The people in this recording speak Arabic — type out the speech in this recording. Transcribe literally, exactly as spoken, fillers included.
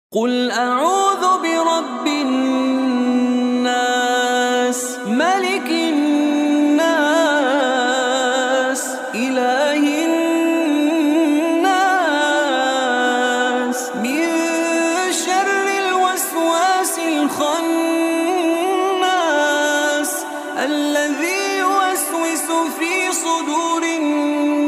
قل أعوذ برب الناس ملك الناس إله الناس من شر الوسواس الخناس الذي يوسوس في صدور الناس